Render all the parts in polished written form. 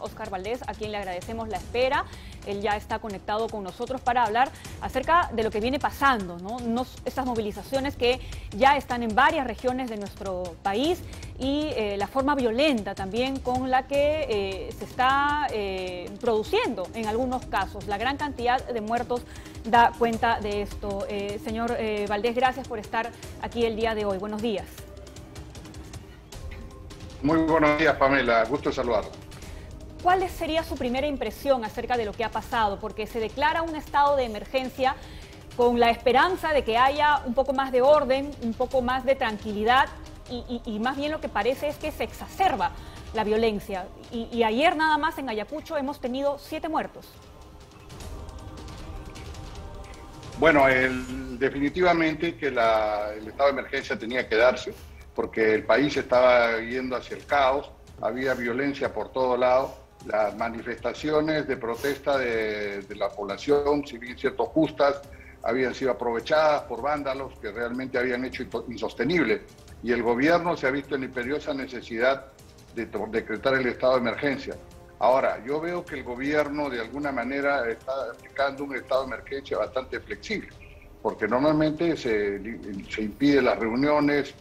Óscar Valdés, a quien le agradecemos la espera. Él ya está conectado con nosotros para hablar acerca de lo que viene pasando, ¿no? Estas movilizaciones que ya están en varias regiones de nuestro país y la forma violenta también con la que se está produciendo en algunos casos. La gran cantidad de muertos da cuenta de esto. Señor Valdés, gracias por estar aquí el día de hoy. Buenos días. Muy buenos días, Pamela. Gusto saludarla. ¿Cuál sería su primera impresión acerca de lo que ha pasado? Porque se declara un estado de emergencia con la esperanza de que haya un poco más de orden, un poco más de tranquilidad y más bien lo que parece es que se exacerba la violencia. Y ayer nada más en Ayacucho hemos tenido 7 muertos. Bueno, definitivamente que el estado de emergencia tenía que darse porque el país estaba yendo hacia el caos, había violencia por todo lado. Las manifestaciones de protesta de la población, si bien cierto justas, habían sido aprovechadas por vándalos que realmente habían hecho insostenible. Y el gobierno se ha visto en la imperiosa necesidad de decretar el estado de emergencia. Ahora, yo veo que el gobierno de alguna manera está aplicando un estado de emergencia bastante flexible, porque normalmente se impide las reuniones,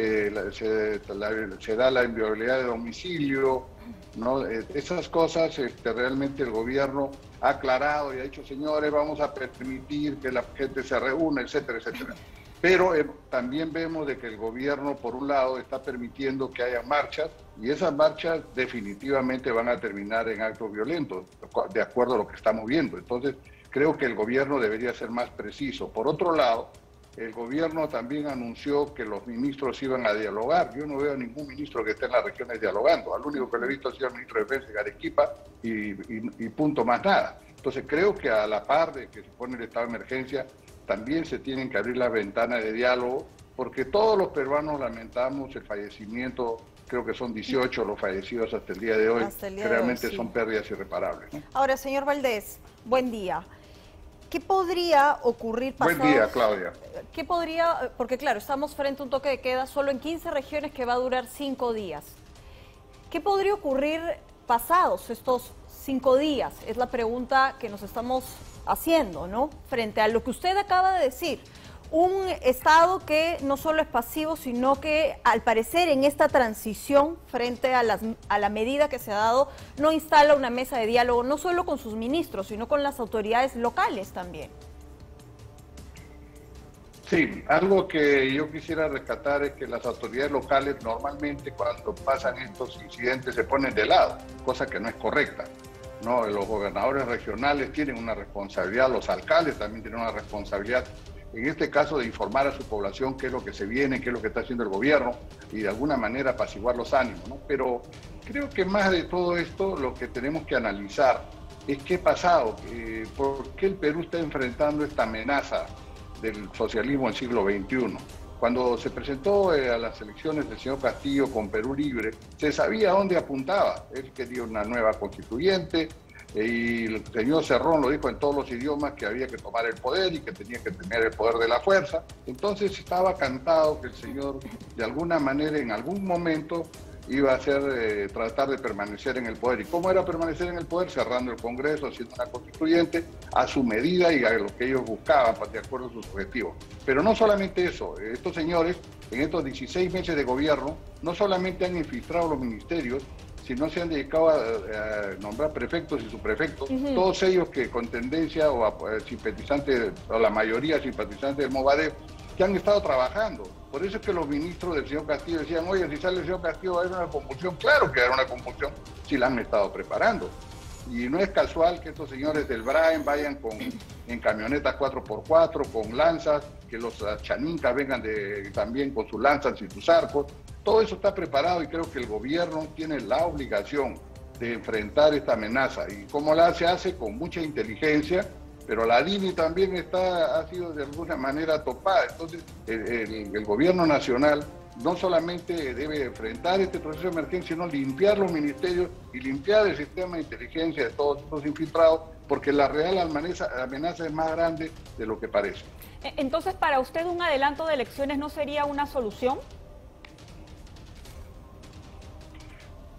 se da la inviolabilidad de domicilio, ¿no? Esas cosas realmente el gobierno ha aclarado y ha dicho, señores, vamos a permitir que la gente se reúna, etcétera, etcétera. Pero también vemos de que el gobierno, por un lado, está permitiendo que haya marchas y esas marchas definitivamente van a terminar en actos violentos, de acuerdo a lo que estamos viendo. Entonces, creo que el gobierno debería ser más preciso. Por otro lado, el gobierno también anunció que los ministros iban a dialogar. Yo no veo a ningún ministro que esté en las regiones dialogando. Al único que le he visto ha sido el ministro de Defensa de Arequipa y punto más nada. Entonces creo que a la par de que se pone el estado de emergencia, también se tienen que abrir las ventanas de diálogo, porque todos los peruanos lamentamos el fallecimiento, creo que son 18 los fallecidos hasta el día de hoy, que realmente son pérdidas irreparables, ¿no? Ahora, señor Valdés, buen día. ¿Qué podría ocurrir pasado? Buen día, Claudia. ¿Qué podría, porque claro, estamos frente a un toque de queda solo en 15 regiones que va a durar 5 días. ¿Qué podría ocurrir pasados estos 5 días? Es la pregunta que nos estamos haciendo, ¿no? Frente a lo que usted acaba de decir. Un Estado que no solo es pasivo, sino que al parecer en esta transición frente a la medida que se ha dado, no instala una mesa de diálogo, no solo con sus ministros, sino con las autoridades locales también. Sí, algo que yo quisiera rescatar es que las autoridades locales normalmente cuando pasan estos incidentes se ponen de lado, cosa que no es correcta. No, los gobernadores regionales tienen una responsabilidad, los alcaldes también tienen una responsabilidad, en este caso de informar a su población qué es lo que se viene, qué es lo que está haciendo el gobierno y de alguna manera apaciguar los ánimos, ¿no? Pero creo que más de todo esto lo que tenemos que analizar es qué ha pasado, por qué el Perú está enfrentando esta amenaza del socialismo del siglo XXI. Cuando se presentó a las elecciones del señor Castillo con Perú Libre, se sabía a dónde apuntaba. Él quería una nueva constituyente y el señor Cerrón lo dijo en todos los idiomas que había que tomar el poder y que tenía que tener el poder de la fuerza. Entonces estaba cantado que el señor de alguna manera en algún momento iba a ser tratar de permanecer en el poder. ¿Y cómo era permanecer en el poder? Cerrando el Congreso, haciendo una constituyente a su medida y a lo que ellos buscaban, de acuerdo a sus objetivos. Pero no solamente eso, estos señores, en estos 16 meses de gobierno, no solamente han infiltrado los ministerios, sino se han dedicado a nombrar prefectos y subprefectos, todos ellos que con tendencia o simpatizantes, o la mayoría simpatizantes del Movadef, que han estado trabajando. Por eso es que los ministros del señor Castillo decían, oye, si sale el señor Castillo va a haber una convulsión. Claro que va a haber una convulsión si la han estado preparando. Y no es casual que estos señores del Braen vayan en camionetas 4x4, con lanzas, que los chanincas vengan también con sus lanzas y sus arcos. Todo eso está preparado y creo que el gobierno tiene la obligación de enfrentar esta amenaza. Y como se hace con mucha inteligencia, pero la DINI también ha sido de alguna manera topada. Entonces, el gobierno nacional no solamente debe enfrentar este proceso de emergencia, sino limpiar los ministerios y limpiar el sistema de inteligencia de todos estos infiltrados, porque la real amenaza es más grande de lo que parece. Entonces, ¿para usted un adelanto de elecciones no sería una solución?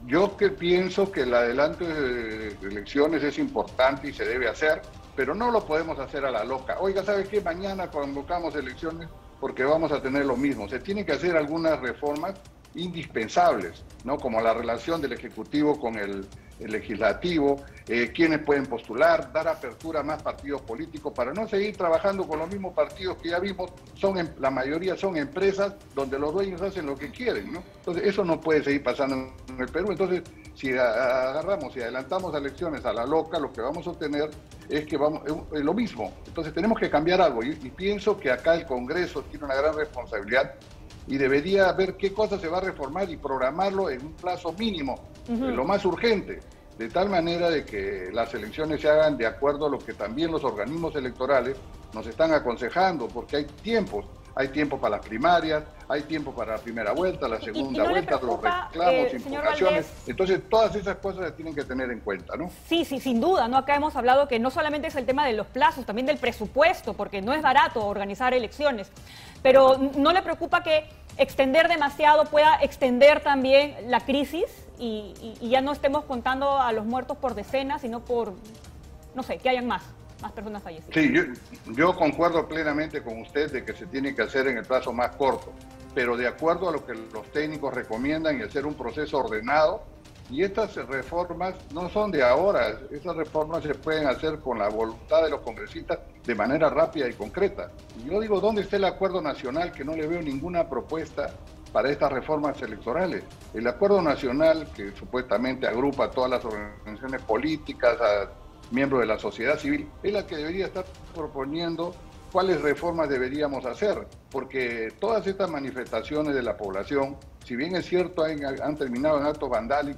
Yo que pienso que el adelanto de elecciones es importante y se debe hacer, pero no lo podemos hacer a la loca. Oiga, ¿sabe qué? Mañana convocamos elecciones porque vamos a tener lo mismo. Se tienen que hacer algunas reformas indispensables, ¿no? Como la relación del Ejecutivo con el Legislativo, quienes pueden postular, dar apertura a más partidos políticos para no seguir trabajando con los mismos partidos que ya vimos, la mayoría son empresas donde los dueños hacen lo que quieren, ¿no? Entonces eso no puede seguir pasando en el Perú. Entonces si agarramos y adelantamos elecciones a la loca, lo que vamos a obtener es que es lo mismo. Entonces tenemos que cambiar algo y pienso que acá el Congreso tiene una gran responsabilidad y debería ver qué cosas se va a reformar y programarlo en un plazo mínimo, lo más urgente, de tal manera de que las elecciones se hagan de acuerdo a lo que también los organismos electorales nos están aconsejando, porque hay tiempos. Hay tiempo para las primarias, hay tiempo para la primera vuelta, la segunda vuelta, los reclamos, impugnaciones. Entonces, todas esas cosas se tienen que tener en cuenta, ¿no? Sí, sin duda, ¿no? Acá hemos hablado que no solamente es el tema de los plazos, también del presupuesto, porque no es barato organizar elecciones. Pero ¿no le preocupa que extender demasiado pueda extender también la crisis y ya no estemos contando a los muertos por decenas, sino por, no sé, que hayan más personas fallecidas? Sí, yo concuerdo plenamente con usted de que se tiene que hacer en el plazo más corto, pero de acuerdo a lo que los técnicos recomiendan y hacer un proceso ordenado. Y estas reformas no son de ahora, estas reformas se pueden hacer con la voluntad de los congresistas de manera rápida y concreta. Y yo digo, ¿dónde está el acuerdo nacional? Que no le veo ninguna propuesta para estas reformas electorales. El acuerdo nacional, que supuestamente agrupa a todas las organizaciones políticas, a miembros de la sociedad civil, es la que debería estar proponiendo cuáles reformas deberíamos hacer, porque todas estas manifestaciones de la población, si bien es cierto han terminado en actos vandálicos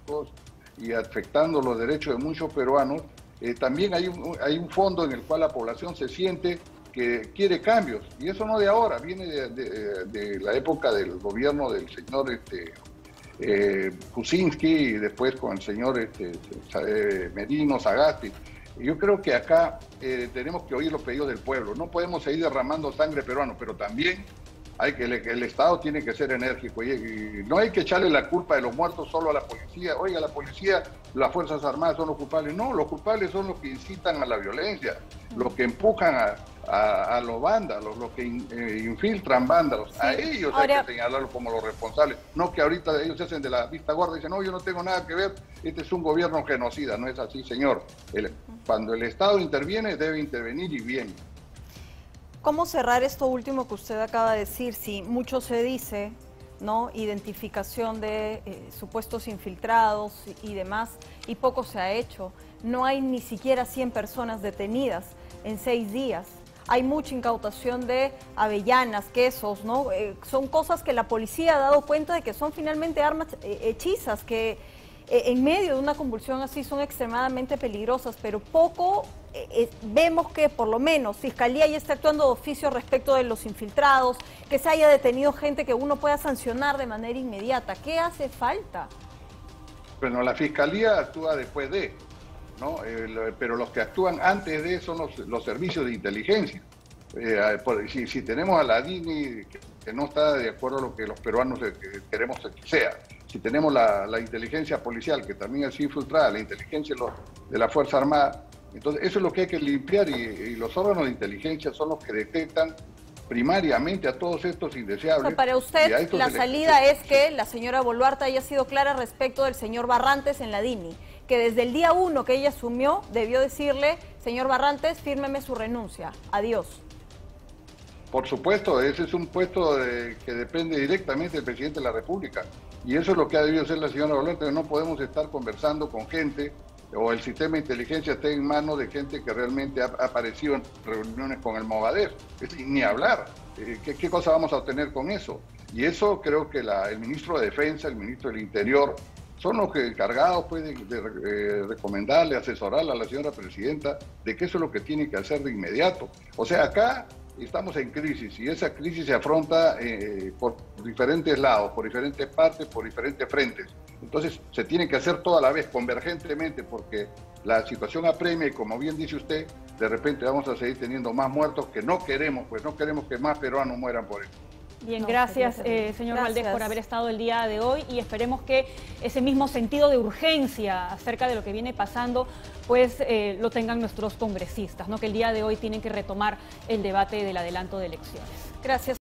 y afectando los derechos de muchos peruanos, también hay un fondo en el cual la población se siente que quiere cambios, y eso no de ahora, viene de la época del gobierno del señor Kuczynski y después con el señor Merino, Sagasti. Yo creo que acá tenemos que oír los pedidos del pueblo. No podemos seguir derramando sangre peruana, pero también el Estado tiene que ser enérgico. Y no hay que echarle la culpa de los muertos solo a la policía. Oiga, la policía, las Fuerzas Armadas son los culpables. No, los culpables son los que incitan a la violencia, los que empujan a los vándalos, los que infiltran vándalos. Sí. A ellos hay que señalarlos como los responsables. No que ahorita ellos se hacen de la vista gorda y dicen, no, yo no tengo nada que ver, este es un gobierno genocida. No es así, señor. Cuando el Estado interviene, debe intervenir y bien. ¿Cómo cerrar esto último que usted acaba de decir? Si mucho se dice, ¿no? Identificación de supuestos infiltrados y demás, y poco se ha hecho. No hay ni siquiera 100 personas detenidas en 6 días. Hay mucha incautación de avellanas, quesos, ¿no? Son cosas que la policía ha dado cuenta de que son finalmente armas hechizas, que en medio de una convulsión así son extremadamente peligrosas, pero poco vemos que por lo menos Fiscalía ya está actuando de oficio respecto de los infiltrados, que se haya detenido gente que uno pueda sancionar de manera inmediata. ¿Qué hace falta? Bueno, la Fiscalía actúa después de, ¿no? Pero los que actúan antes de son los servicios de inteligencia. Si tenemos a la DINI que no está de acuerdo a lo que los peruanos queremos que sea, si tenemos la inteligencia policial que también es infiltrada, la inteligencia de la Fuerza Armada, entonces eso es lo que hay que limpiar y los órganos de inteligencia son los que detectan primariamente a todos estos indeseables. O sea, para usted la salida es que la señora Boluarte haya sido clara respecto del señor Barrantes en la DINI, que desde el día 1 que ella asumió debió decirle, señor Barrantes, fírmeme su renuncia, adiós. Por supuesto, ese es un puesto que depende directamente del presidente de la República. Y eso es lo que ha debido hacer la señora Boluarte. No podemos estar conversando con gente o el sistema de inteligencia esté en manos de gente que realmente ha aparecido en reuniones con el Movadef. Ni hablar. ¿Qué cosa vamos a obtener con eso? Y eso creo que el ministro de Defensa, el ministro del Interior, son los que encargados pues, de recomendarle, asesorarle a la señora presidenta de que eso es lo que tiene que hacer de inmediato. O sea, acá estamos en crisis y esa crisis se afronta por diferentes lados, por diferentes partes, por diferentes frentes. Entonces se tiene que hacer todo a la vez, convergentemente, porque la situación apremia y como bien dice usted, de repente vamos a seguir teniendo más muertos que no queremos, pues no queremos que más peruanos mueran por eso. Bien, No, gracias, sería señor Gracias. Valdés, por haber estado el día de hoy y esperemos que ese mismo sentido de urgencia acerca de lo que viene pasando, pues lo tengan nuestros congresistas, ¿no? Que el día de hoy tienen que retomar el debate del adelanto de elecciones. Gracias.